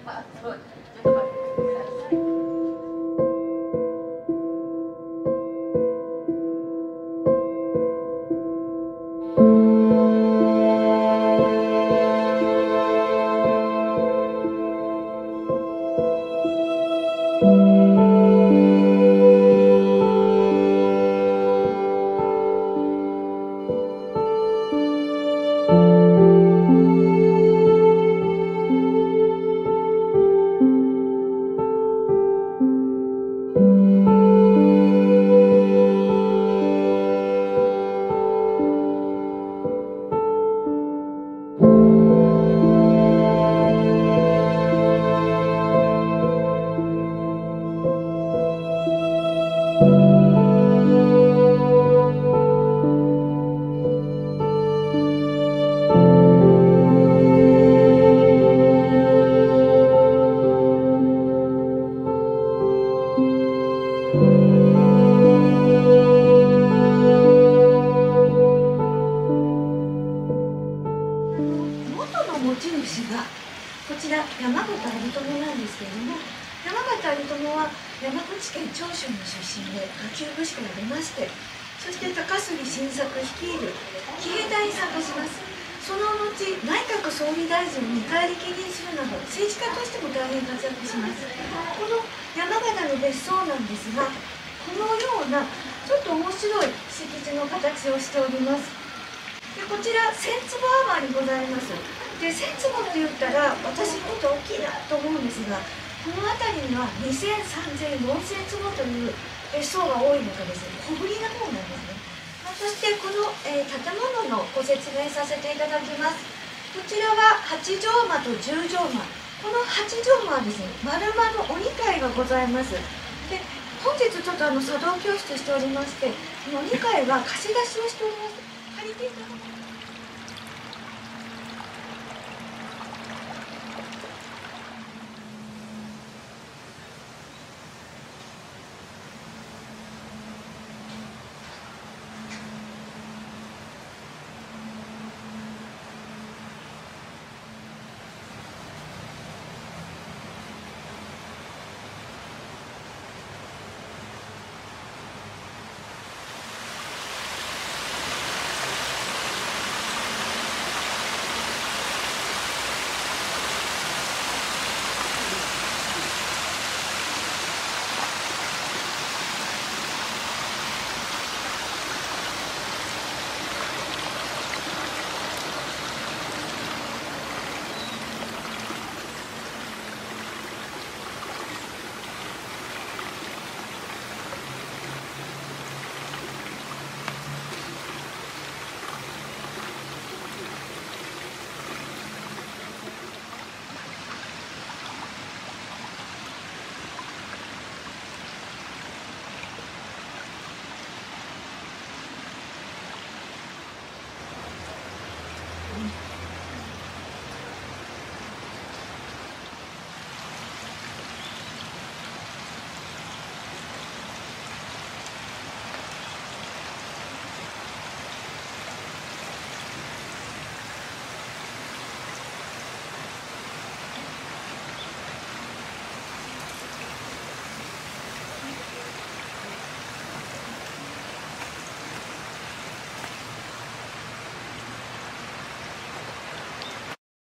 そう、ちょっと待ってください。 持ち主がこちら山形有朋なんですけれども、山形有朋は山口県長州の出身で下級武士から出まして、そして高杉晋作率いる騎兵隊に参加します。その後内閣総理大臣を2回歴任するなど政治家としても大変活躍します。この山形の別荘なんですが、このようなちょっと面白い敷地の形をしております。でこちら1000坪余りございます。で1000坪と言ったら私もっと大きいなと思うんですが、この辺りには2000、3000、4000坪という別荘が多い中ですね、小ぶりな方なんですね。そしてこの、建物のご説明させていただきます。こちらは8畳間と10畳間、この8畳間はですね、丸間のお2階がございます。で本日ちょっと茶道教室しておりまして、この2階は貸し出しをしております。借りていただく